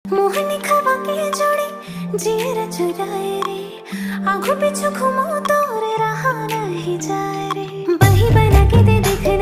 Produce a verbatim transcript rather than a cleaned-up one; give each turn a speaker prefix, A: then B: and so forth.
A: मोहनी खवा के जोड़ी जीर चुराए रे, आंखों पीछू घुमाओ तो रे रहा नहीं जाए